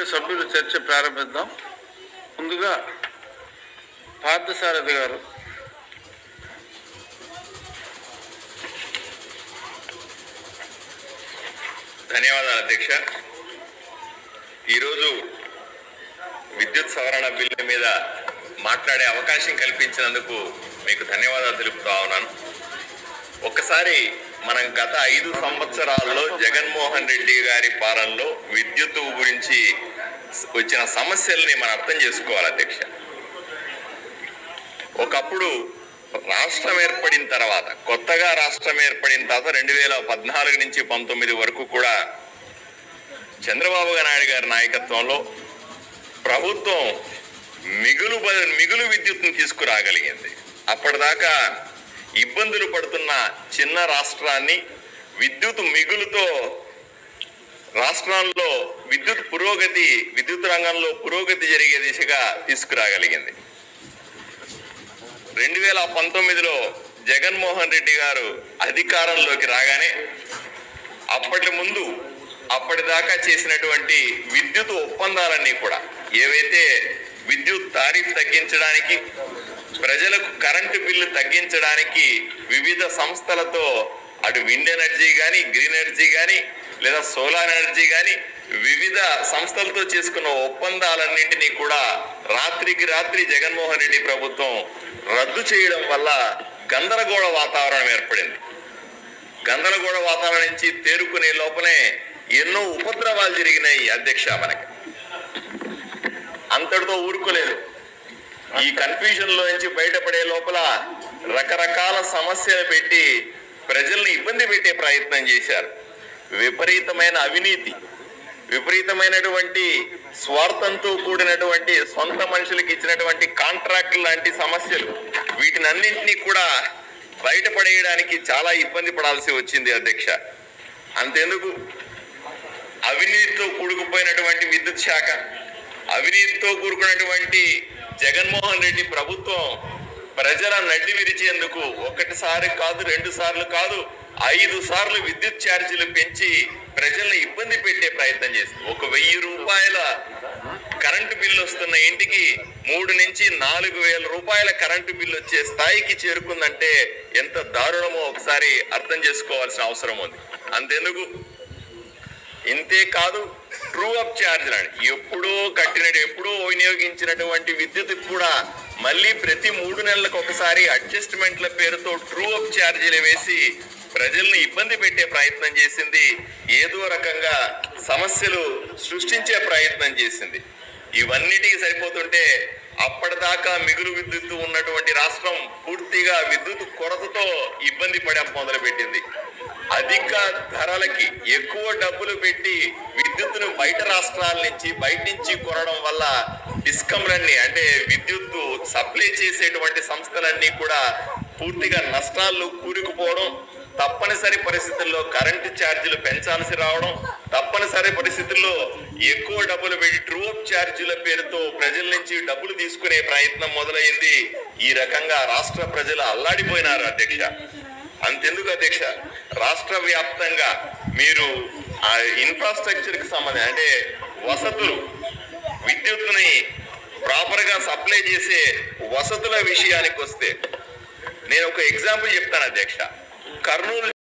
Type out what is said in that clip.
సభ్యులు చర్చ ప్రారంభిద్దాం. ముందుగా పార్థసారథి గారు. ధన్యవాదాలు అధ్యక్ష. ఈరోజు విద్యుత్ సవరణ బిల్లు మీద మాట్లాడే అవకాశం కల్పించినందుకు మీకు ధన్యవాదాలు తెలుపుతా ఉన్నాను. ఒక్కసారి మనం గత 5 సంవత్సరాల్లో జగన్మోహన్ రెడ్డి గారి పాలనలో విద్యుత్ గురించి వచ్చిన సమస్యల్ని మనం అర్థం చేసుకోవాలి అధ్యక్ష. ఒకప్పుడు రాష్ట్రం ఏర్పడిన తర్వాత, కొత్తగా రాష్ట్రం ఏర్పడిన తర్వాత 2014 నుంచి 19 వరకు కూడా చంద్రబాబు నాయుడు గారి నాయకత్వంలో ప్రభుత్వం మిగులు విద్యుత్తును తీసుకురాగలిగింది. అప్పటిదాకా ఇబ్బందులు పడుతున్న చిన్న రాష్ట్రాన్ని విద్యుత్ మిగులుతో రాష్ట్రంలో విద్యుత్ రంగంలో పురోగతి జరిగే దిశగా తీసుకురాగలిగింది. 2019లో జగన్మోహన్ రెడ్డి గారు అధికారంలోకి రాగానే అప్పటిదాకా చేసినటువంటి విద్యుత్ ఒప్పందాలన్నీ కూడా, ఏవైతే విద్యుత్ తారీఫ్ తగ్గించడానికి, ప్రజలకు కరెంటు బిల్లు తగ్గించడానికి వివిధ సంస్థలతో, అటు విండ్ ఎనర్జీ కానీ, గ్రీన్ ఎనర్జీ కానీ, లేదా సోలార్ ఎనర్జీ కానీ, వివిధ సంస్థలతో చేసుకున్న ఒప్పందాలన్నింటినీ కూడా రాత్రికి రాత్రి జగన్మోహన్ రెడ్డి ప్రభుత్వం రద్దు చేయడం వల్ల గందరగోళ వాతావరణం ఏర్పడింది. గందరగోళ వాతావరణం నుంచి తేరుకునే లోపలే ఎన్నో ఉపద్రవాలు జరిగినాయి అధ్యక్ష. మనకి అంతటితో ఊరుకోలేదు. ఈ కన్ఫ్యూజన్ లో నుంచి బయటపడే లోపల రకరకాల సమస్యలు పెట్టి ప్రజల్ని ఇబ్బంది పెట్టే ప్రయత్నం చేశారు. విపరీతమైన అవినీతి, విపరీతమైనటువంటి స్వార్థంతో కూడినటువంటి సొంత మనుషులకు ఇచ్చినటువంటి కాంట్రాక్ట్ లాంటి సమస్యలు, వీటిని అన్నింటినీ కూడా బయటపడేయడానికి చాలా ఇబ్బంది పడాల్సి వచ్చింది అధ్యక్ష. అంతెందుకు, అవినీతితో కూడుకుపోయినటువంటి విద్యుత్ శాఖ, అవినీతితో కూడుకున్నటువంటి జగన్మోహన్ రెడ్డి ప్రభుత్వం ప్రజల నడ్డి విరిచేందుకు 1 సారి కాదు, 2 సార్లు కాదు, 5 సార్లు విద్యుత్ ఛార్జీలు పెంచి ప్రజల్ని ఇబ్బంది పెట్టే ప్రయత్నం చేస్తుంది. 1000 రూపాయల కరెంటు బిల్లు వస్తున్న ఇంటికి 3 నుంచి 4,000 రూపాయల కరెంటు బిల్లు వచ్చే స్థాయికి చేరుకుందంటే ఎంత దారుణమో ఒకసారి అర్థం చేసుకోవాల్సిన అవసరం ఉంది. అంతెందుకు, ఇంతే కాదు, ట్రూ అప్ ఛార్జీలు అని ఎప్పుడో వినియోగించినటువంటి విద్యుత్ కూడా మళ్ళీ ప్రతి 3 నెలలకు ఒకసారి అడ్జస్ట్మెంట్ల పేరుతో ట్రూ అప్ ఛార్జీలు వేసి ప్రజల్ని ఇబ్బంది పెట్టే ప్రయత్నం చేసింది. ఏదో రకంగా సమస్యలు సృష్టించే ప్రయత్నం చేసింది. ఇవన్నిటికీ సరిపోతుంటే అప్పటిదాకా మిగులు విద్యుత్తు ఉన్నటువంటి రాష్ట్రం పూర్తిగా విద్యుత్ కొరతతో ఇబ్బంది పడే మొదలుపెట్టింది. అధిక ధరలకి ఎక్కువ డబ్బులు పెట్టి విద్యుత్తును బయట రాష్ట్రాల నుంచి బయట నుంచి కొనడం వల్ల డిస్కంలన్నీ, అంటే విద్యుత్తు సప్లై చేసేటువంటి సంస్థలన్నీ కూడా పూర్తిగా నష్టాల్లో కూరుకుపోవడం, తప్పనిసరి పరిస్థితుల్లో కరెంటు ఛార్జీలు పెంచాల్సి రావడం, తప్పనిసరి పరిస్థితుల్లో ఎక్కువ డబ్బులు పెట్టి ట్రూ అప్ ఛార్జీల పేరుతో ప్రజల నుంచి డబ్బులు తీసుకునే ప్రయత్నం మొదలైంది. ఈ రకంగా రాష్ట్ర ప్రజలు అల్లాడిపోయినారు అధ్యక్ష. అంతెందుకు అధ్యక్ష, రాష్ట్ర వ్యాప్తంగా మీరు ఆ ఇన్ఫ్రాస్ట్రక్చర్ కి సంబంధించి, అంటే వసతులు, విద్యుత్తుని ప్రాపర్ గా సప్లై చేసే వసతుల విషయానికి వస్తే నేను ఒక ఎగ్జాంపుల్ చెప్తాను అధ్యక్ష. కర్నూలు